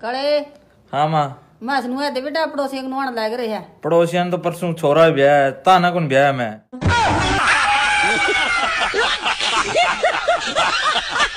कड़े हाँ मां मैं सुनू है बेटा पड़ोसी को नवाण लग रहे है। पड़ोसिया तो परसों छोरा ब्याह है ताना कौन ब्याह है मैं